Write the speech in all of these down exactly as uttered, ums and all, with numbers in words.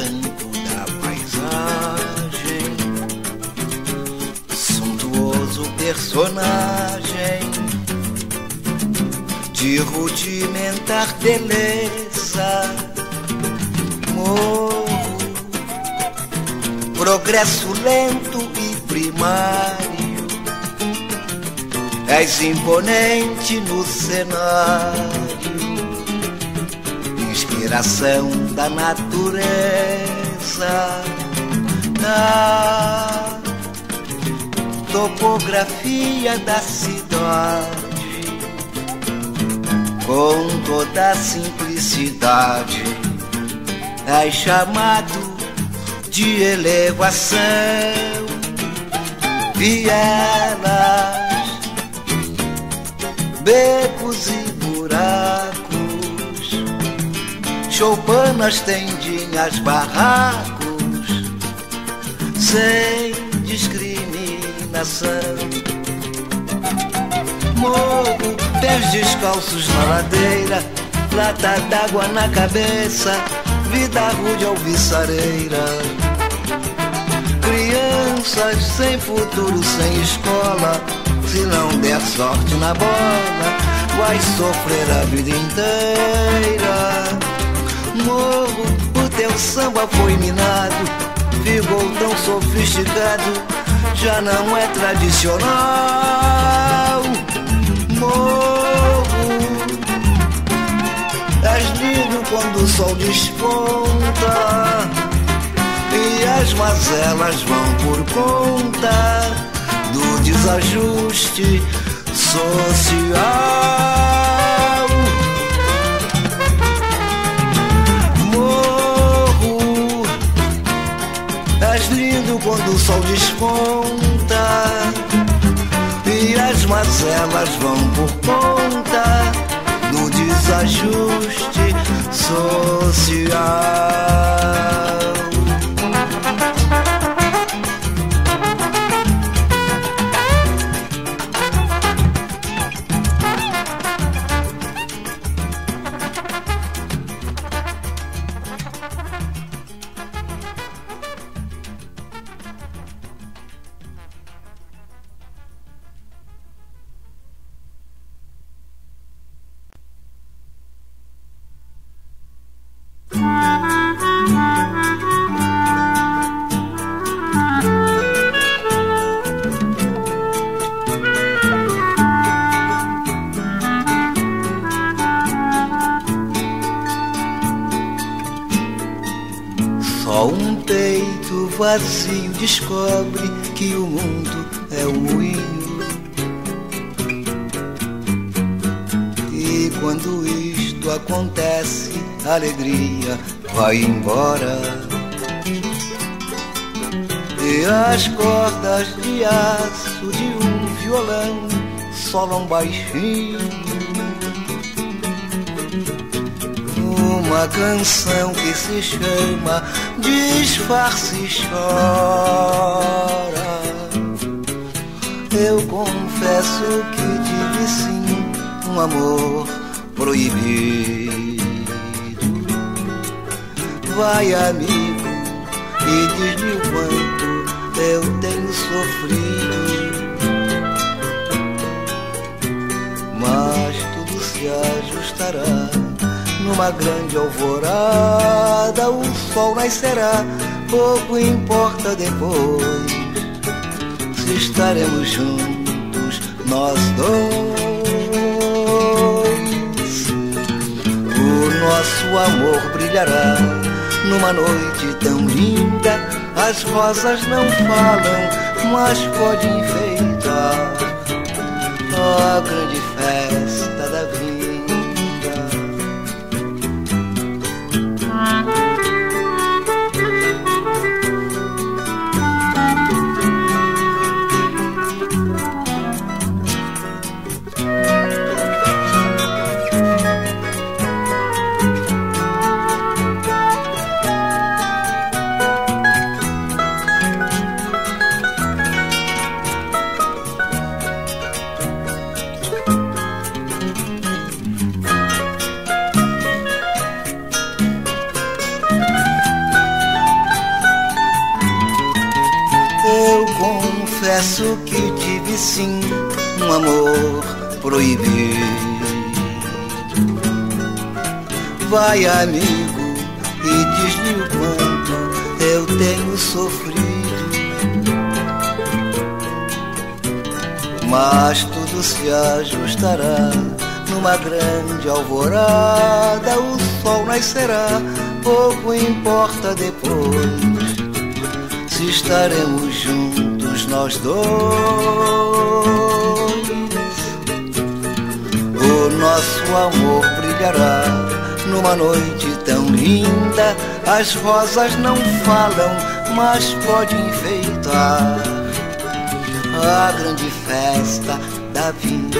encanto da paisagem, suntuoso personagem de rudimentar beleza. Morro, progresso lento e primário, és imponente no cenário, inspiração da natureza, da topografia da cidade, com toda a simplicidade, és chamado de elevação, vielas, becos e buracos, choupanas, tendinhas, barracos, sem discriminação. Morro, pés descalços na ladeira, lata d'água na cabeça, vida rude alviçareira. Crianças sem futuro, sem escola, se não der sorte na bola, vai sofrer a vida inteira. Morro, o teu samba foi minado, ficou tão sofisticado, já não é tradicional. Morro, és lindo quando o sol desponta e as mazelas vão por conta do desajuste social. Morro, és lindo quando o sol desponta e as mazelas vão por conta do desajuste social. Só um peito vazio descobre que o mundo é um moinho. E quando isto acontece, a alegria vai embora. E as cordas de aço de um violão solam baixinho uma canção que se chama Disfarce e Chora. Eu confesso que tive sim um amor proibido. Vai, amigo, e diz-me o quanto eu tenho sofrido. Mas tudo se ajustará numa grande alvorada, o sol nascerá, pouco importa depois, se estaremos juntos nós dois. O nosso amor brilhará numa noite tão linda, as rosas não falam, mas podem enfeitar a grande festa da vida. confesso que tive sim um amor proibido. Vai, amigo, e diz-lhe o quanto eu tenho sofrido. Mas tudo se ajustará numa grande alvorada. O sol nascerá, pouco importa depois se estaremos juntos nós dois. O nosso amor brilhará numa noite tão linda. As rosas não falam, mas podem enfeitar a grande festa da vida.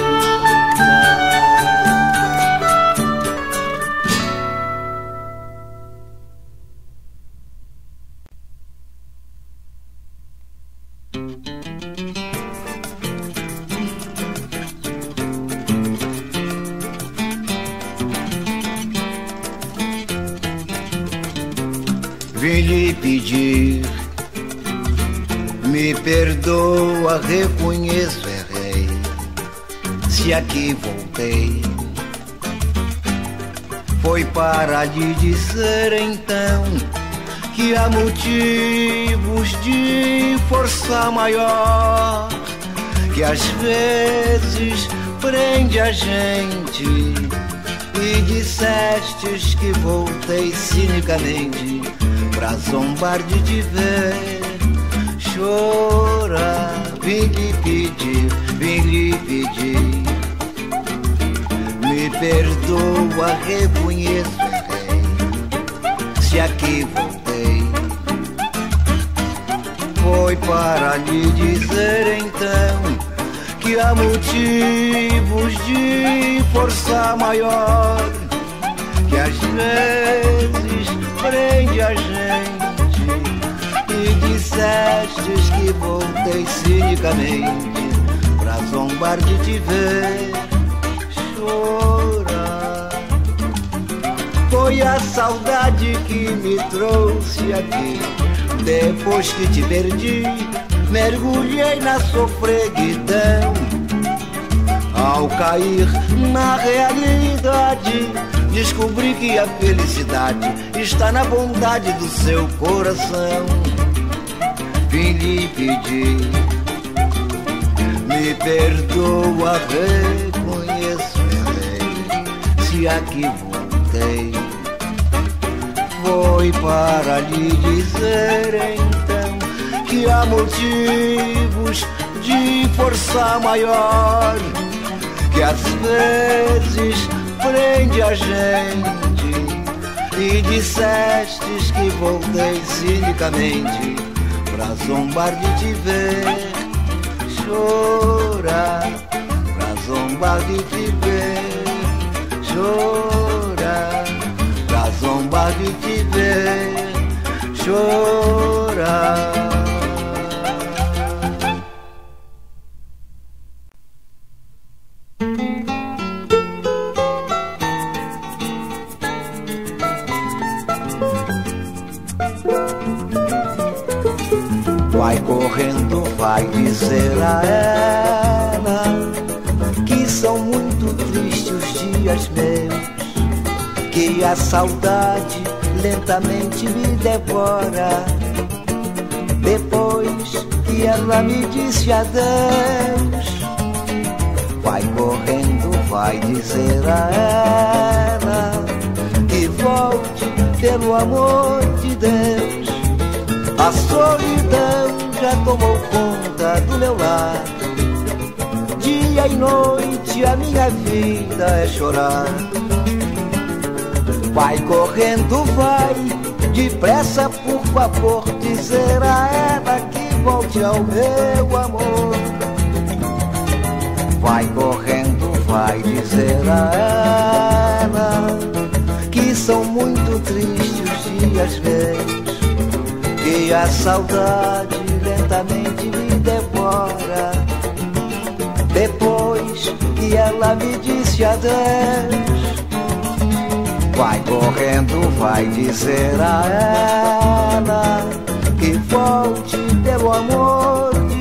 Vim lhe pedir, me perdoa, reconheço, errei, se aqui voltei. Foi para lhe dizer então que há motivos de força maior, que às vezes prende a gente. E dissestes que voltei cinicamente pra zombar de te ver chorar. Vim lhe pedir, vim lhe pedir, me perdoa, reconheço, errei, se aqui voltei. Foi para lhe dizer então que há motivos de força maior, que às vezes prende a gente. E dissestes que voltei cinicamente pra zombar de te ver chorar. Foi a saudade que me trouxe aqui. Depois que te perdi, mergulhei na sofreguidão. Ao cair na realidade, descobri que a felicidade está na bondade do seu coração. Vim lhe pedir, me perdoa, reconheço, errei, se aqui voltei. Foi para lhe dizer então que há motivos de força maior, que às vezes prende a gente. E dissestes que voltei cinicamente pra zombar de te ver chorar, pra zombar de te ver chorar, pra zombar de te ver chorar. Vai correndo, vai dizer a ela que são muito tristes os dias meus, que a saudade lentamente me devora. Depois que ela me disse adeus, vai correndo, vai dizer a ela que volte pelo amor de Deus. A solidão já tomou conta do meu lar. Dia e noite a minha vida é chorar. Vai correndo, vai, depressa, por favor, dizer a ela que volte ao meu amor. Vai correndo, vai dizer a ela que são muito tristes os dias meus, que a saudade lentamente me devora. Depois que ela me disse adeus, vai correndo, vai dizer a ela que volte pelo amor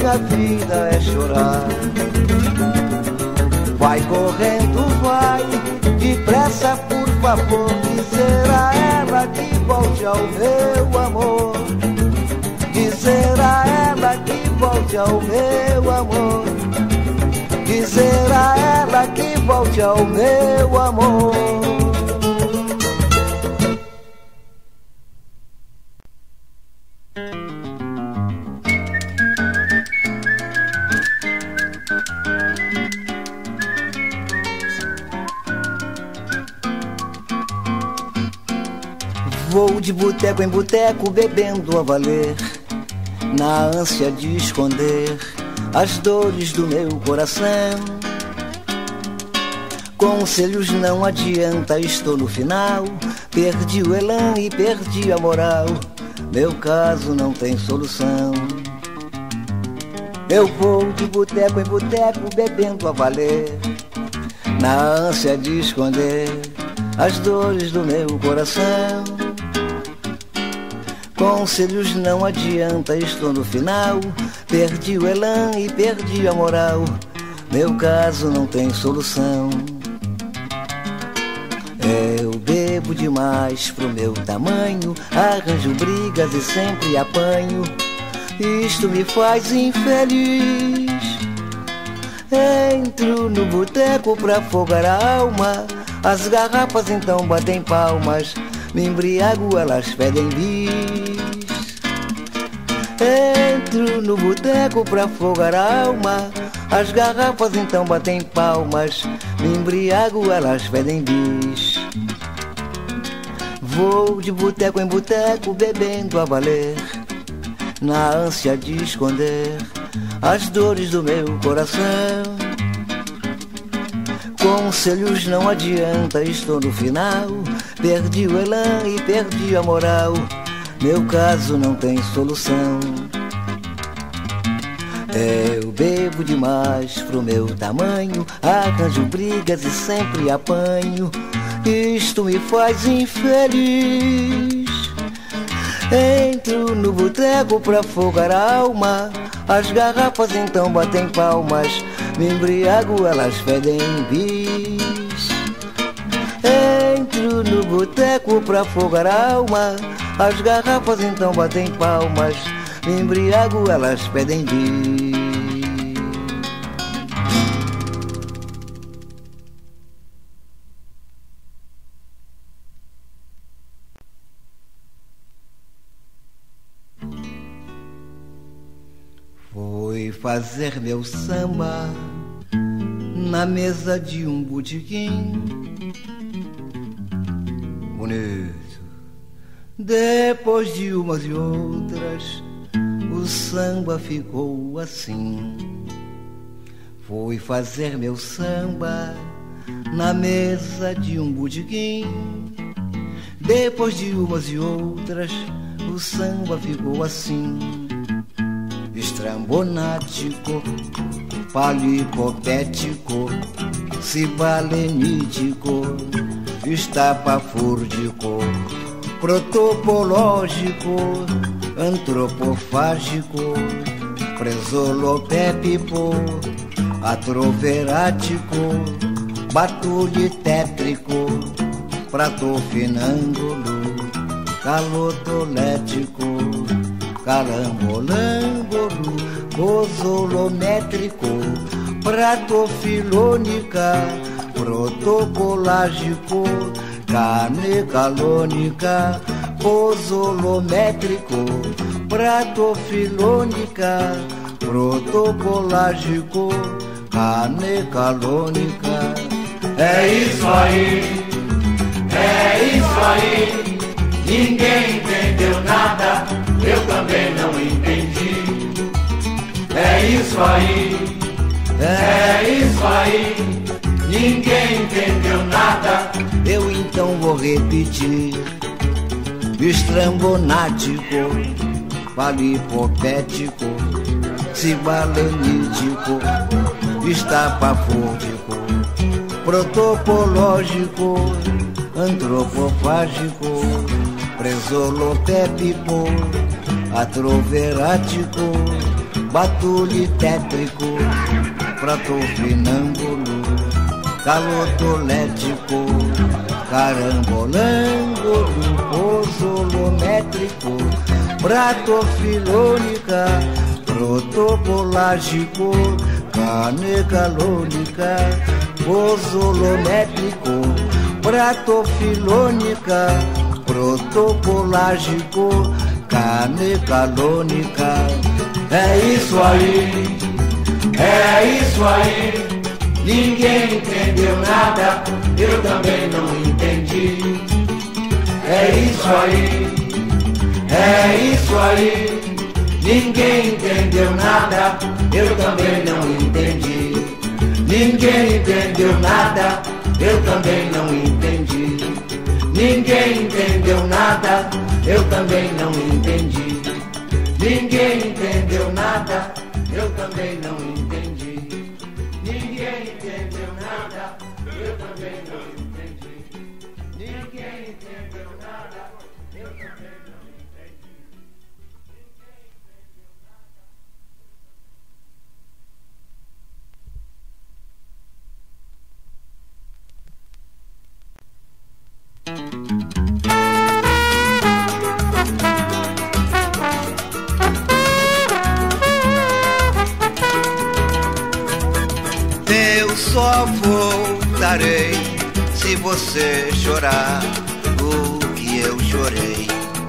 minha vida é chorar. Vai correndo, vai, depressa por favor, dizer a ela que volte ao meu amor. Dizer a ela que volte ao meu amor. Dizer a ela que volte ao meu amor. Vou de boteco em boteco bebendo a valer, na ânsia de esconder as dores do meu coração. Conselhos não adianta, estou no final. Perdi o elan e perdi a moral. Meu caso não tem solução. Eu vou de boteco em boteco bebendo a valer, na ânsia de esconder as dores do meu coração. Conselhos não adianta, estou no final. Perdi o elan e perdi a moral. Meu caso não tem solução. Eu bebo demais pro meu tamanho, arranjo brigas e sempre apanho. Isto me faz infeliz. Entro no boteco pra afogar a alma. As garrafas então batem palmas. Me embriago, elas pedem bis. Entro no boteco pra afogar a alma. As garrafas então batem palmas. Me embriago, elas pedem bis. Vou de boteco em boteco bebendo a valer, na ânsia de esconder as dores do meu coração. Conselhos não adianta, estou no final. Perdi o elan e perdi a moral. Meu caso não tem solução. Eu bebo demais pro meu tamanho, arranjo brigas e sempre apanho. Isto me faz infeliz. Entro no boteco pra afogar a alma. As garrafas então batem palmas. Me embriago, elas pedem bis. Entro no boteco pra afogar a alma. As garrafas então batem palmas. Me embriago, elas pedem bis. Fui fazer meu samba na mesa de um botequim bonito. Depois de umas e outras, o samba ficou assim. Fui fazer meu samba na mesa de um botequim. Depois de umas e outras, o samba ficou assim. Estrambonático, palipopético, cibalenítico, estapafúrdico, protopológico, antropofágico, presolopépico, atroverático, batulitétrico, pratofinângulo, calotolético, carambolâmbolo, pozolométrico, pratofilônica, protocolágico, canecalônica, pozolométrico, pratofilônica, protocolágico, canecalônica. É isso aí, é isso aí. Ninguém entendeu nada, eu também não entendi. É isso aí, é isso aí. Ninguém entendeu nada. Eu então vou repetir. Estrambonático, palipopético, cibalenítico, estapafúrdico, protopológico, antropofágico, presolopépico, atroverático, batulho tétrico, pratofinâmbulo, calotolético, carambolâmbulo, pozolométrico, pratofilônica, protopolágico, canecalônica, pozolométrico, pratofilônica, protopolágico, canecalônica. É isso aí, é isso aí. Ninguém entendeu nada, eu também não entendi. É isso aí, é isso aí. Ninguém entendeu nada, eu também não entendi. Ninguém entendeu nada, eu também não entendi. Ninguém entendeu nada, eu também não entendi. Ninguém entendeu nada, eu também não entendi. Ninguém entendeu nada, eu também não entendi. Ninguém entendeu nada, eu também não entendi. Eu só voltarei se você chorar o que eu chorei.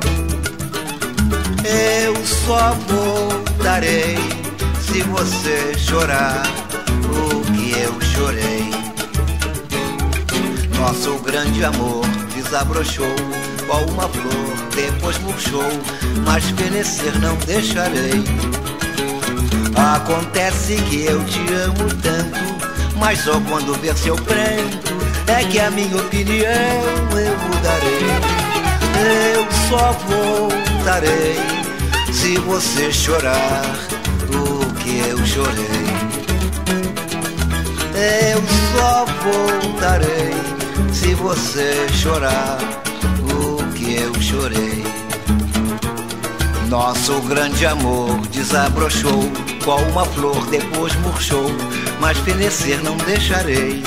Eu só voltarei se você chorar o que eu chorei. Nosso grande amor desabrochou qual uma flor, depois murchou, mas fenecer não deixarei. Acontece que eu te amo tanto, mas só quando ver seu pranto é que a minha opinião eu mudarei. Eu só voltarei se você chorar o que eu chorei. Eu só voltarei se você chorar o que eu chorei. Nosso grande amor desabrochou qual uma flor, depois murchou, mas fenecer não deixarei.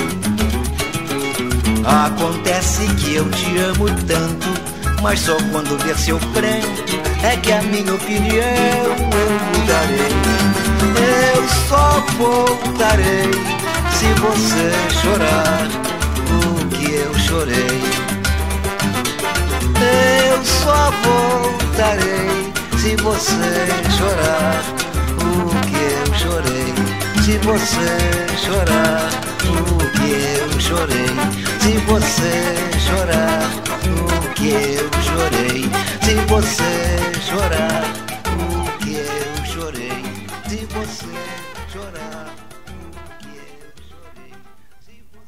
Acontece que eu te amo tanto, mas só quando ver seu pranto é que a minha opinião eu mudarei. Eu só voltarei se você chorar o que eu chorei. Eu só voltarei se você chorar o que eu chorei. Se você chorar o que eu chorei. Se você chorar o que eu chorei. Se você chorar o que eu chorei. Se você chorar o que eu chorei. Se você...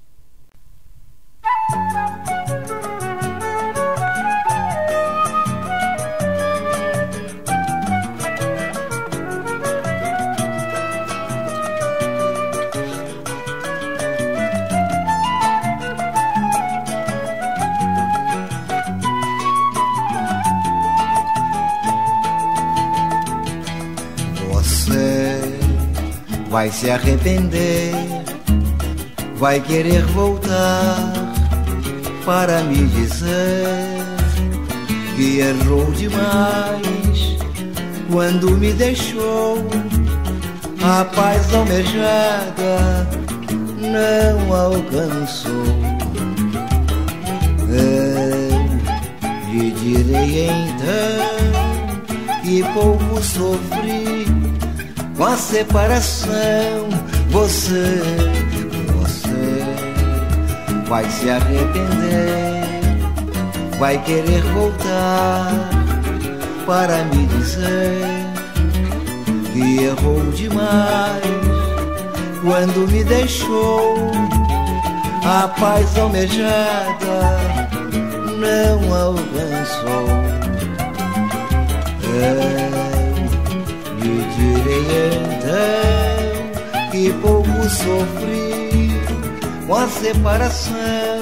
Vai se arrepender, vai querer voltar para me dizer que errou demais quando me deixou. A paz almejada não alcançou. Eu lhe direi então que pouco sofri com a separação. Você, você vai se arrepender, vai querer voltar para me dizer que errou demais quando me deixou. A paz almejada não alcançou. Eu lhe direi então que pouco sofri com a separação.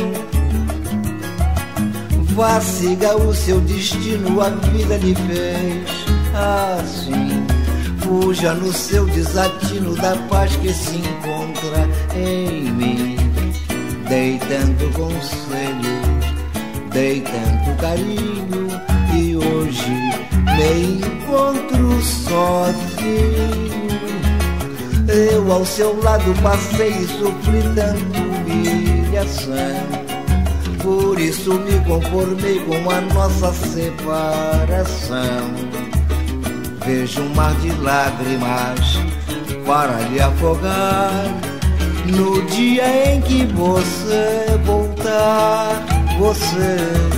Vá, siga o seu destino, a vida lhe fez assim. fuja no seu desatino da paz que se encontra em mim. Dei tanto conselho, dei tanto carinho, e hoje me encontro sozinho. Eu ao seu lado passei e sofri tanta humilhação, por isso me conformei com a nossa separação. Vejo um mar de lágrimas para lhe afogar, no dia em que você voltar, você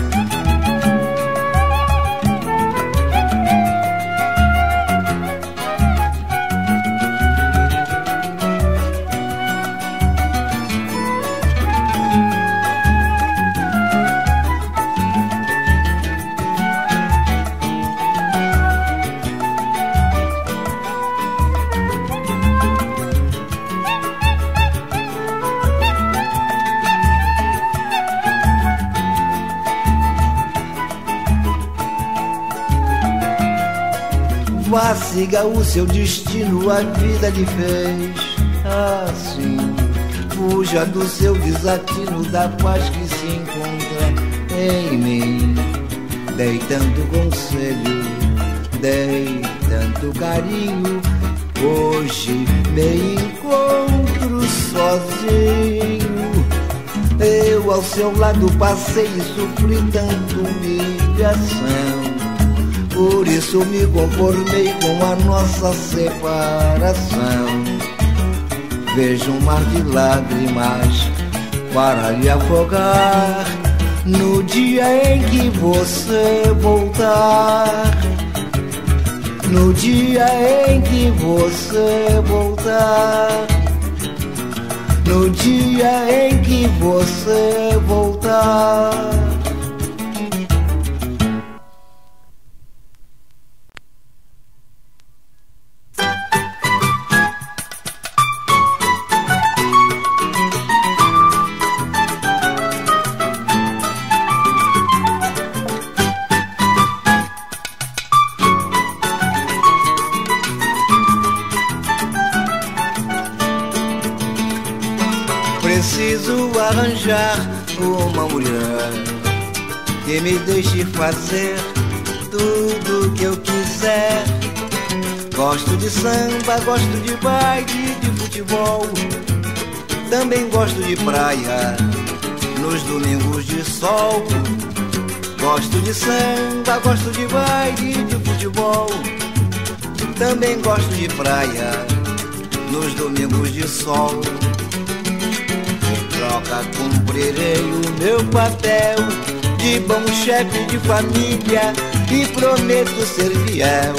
vá, siga o seu destino, a vida lhe fez assim. Fuja do seu desatino da paz que se encontra em mim. Dei tanto conselho, dei tanto carinho, hoje me encontro sozinho. Eu ao seu lado passei e sofri tanta humilhação, por isso me conformei com a nossa separação. Vejo um mar de lágrimas para lhe afogar, no dia em que você voltar, no dia em que você voltar, no dia em que você voltar. Preciso arranjar uma mulher que me deixe fazer tudo que eu quiser. Gosto de samba, gosto de baile, de futebol, também gosto de praia nos domingos de sol. Gosto de samba, gosto de baile, de futebol, também gosto de praia nos domingos de sol. Troca, cumprirei o meu papel de bom chefe de família e prometo ser fiel.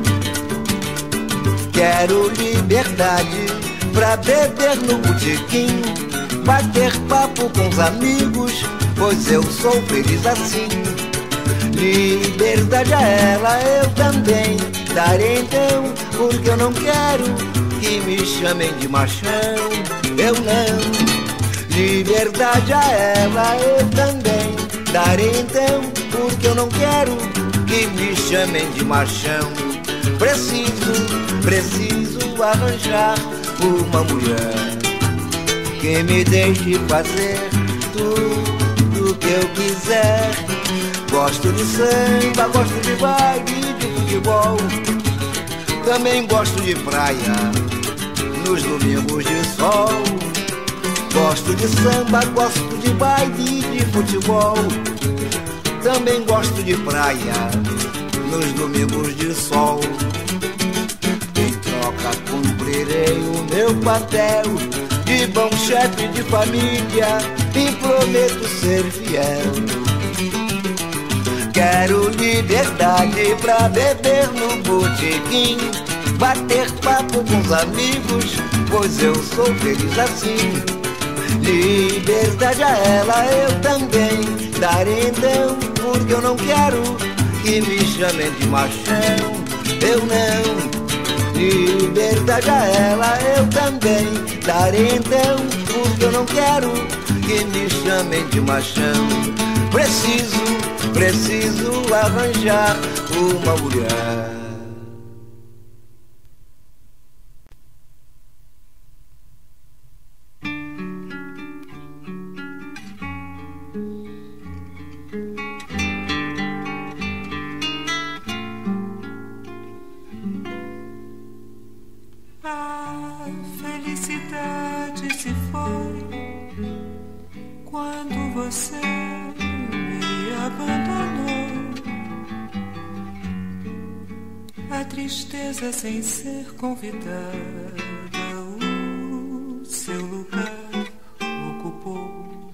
Quero liberdade pra beber no botequim, bater papo com os amigos, pois eu sou feliz assim. Liberdade a ela eu também darei então, porque eu não quero que me chamem de machão, eu não. Liberdade a ela eu também darei então, porque eu não quero que me chamem de machão. Preciso, preciso arranjar uma mulher que me deixe fazer tudo que eu quiser. Gosto de samba, gosto de baile, de futebol, também gosto de praia nos domingos de sol. Gosto de samba, gosto de baile, de futebol, também gosto de praia nos domingos de sol. Em troca cumprirei o meu papel de bom chefe de família e prometo ser fiel. Quero liberdade pra beber no botequim, bater papo com os amigos, pois eu sou feliz assim. Liberdade a ela eu também darei então, porque eu não quero que me chamem de machão, eu não. Liberdade a ela eu também darei então, porque eu não quero que me chamem de machão. Preciso, preciso arranjar uma mulher foi quando você me abandonou. A tristeza sem ser convidada, o seu lugar ocupou.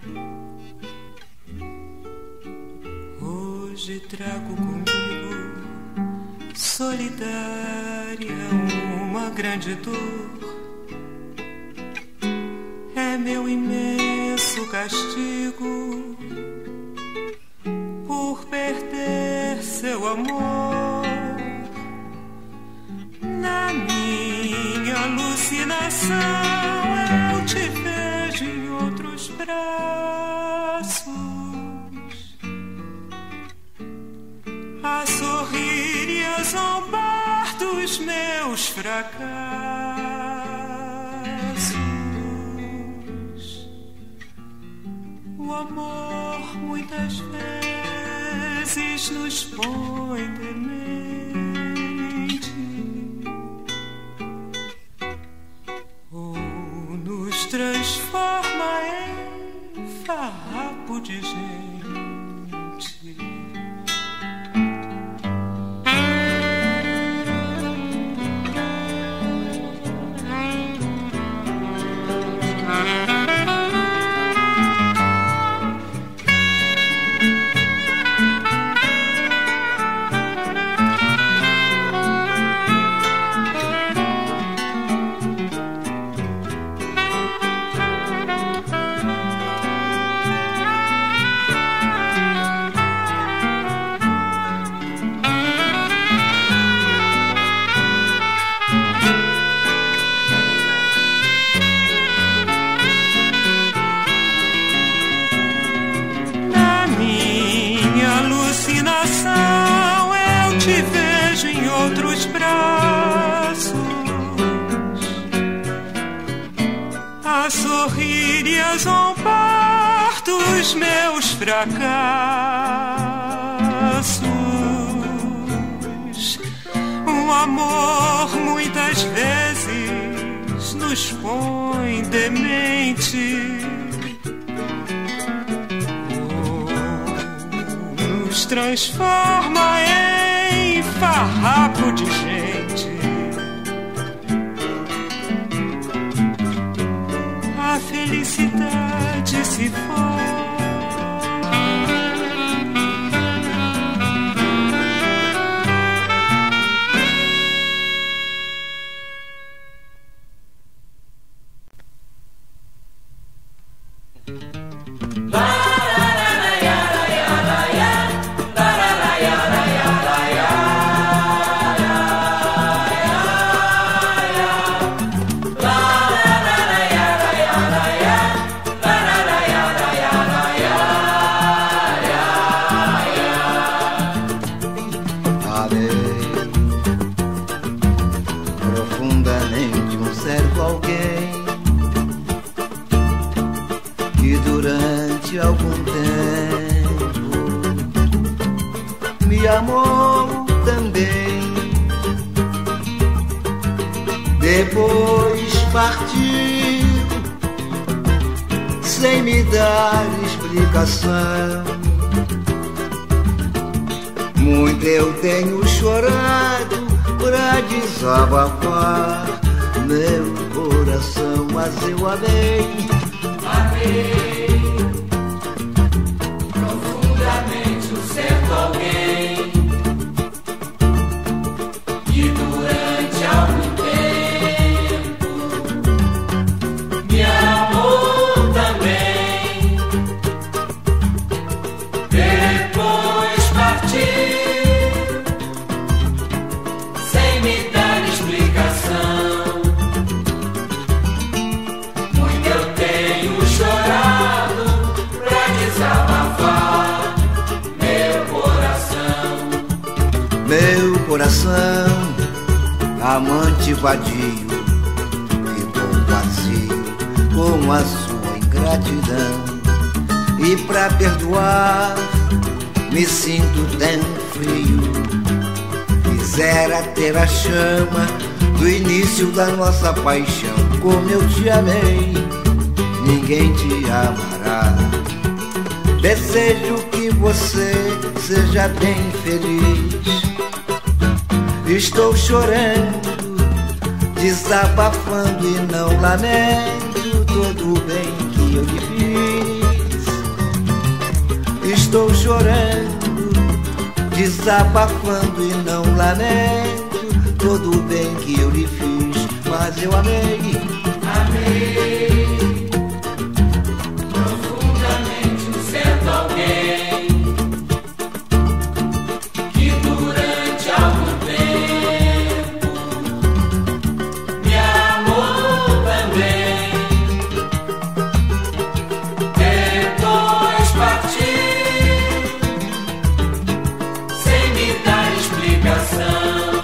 Hoje trago comigo, solidária, uma grande dor. É meu imenso castigo por perder seu amor. Na minha alucinação eu te vejo em outros braços, a sorrir e a zombar dos meus fracassos. O amor muitas vezes nos põe demente, ou nos transforma em farrapo de gente. Fracassos. O amor muitas vezes nos põe demente, ou nos transforma em farrapo de gente. A felicidade se foi. Depois partiu sem me dar explicação. Muito eu tenho chorado pra desabafar meu coração, mas eu amei, amei profundamente o certo alguém que durante algum coração, amante vadio, ficou vazio com a sua ingratidão. E pra perdoar, me sinto tão frio. Quisera ter a chama do início da nossa paixão, como eu te amei. ninguém te amará. Desejo que você seja bem feliz. Estou chorando, desabafando e não lamento todo o bem que eu lhe fiz. Estou chorando, desabafando e não lamento todo o bem que eu lhe fiz. Mas eu amei, amei profundamente um certo alguém que durante algum tempo me amou também. Depois partiu sem me dar explicação.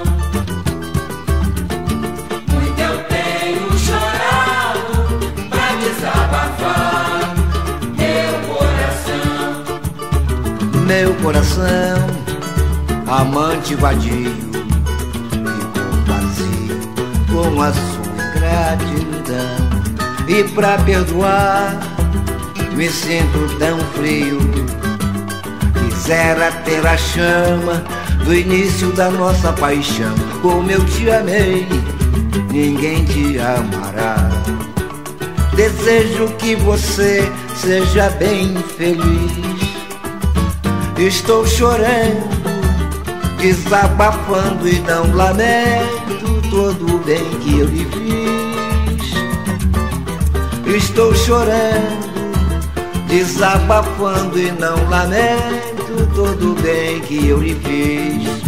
Meu coração, amante vadio, ficou vazio com a sua ingratidão. E pra perdoar, me sinto tão frio. Quisera ter a chama do início da nossa paixão. Como eu te amei, ninguém te amará. Desejo que você seja bem feliz. Estou chorando, desabafando e não lamento todo o bem que eu lhe fiz. Estou chorando, desabafando e não lamento todo o bem que eu lhe fiz.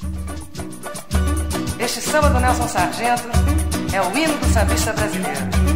Este samba do Nelson Sargento é o hino do sambista brasileiro.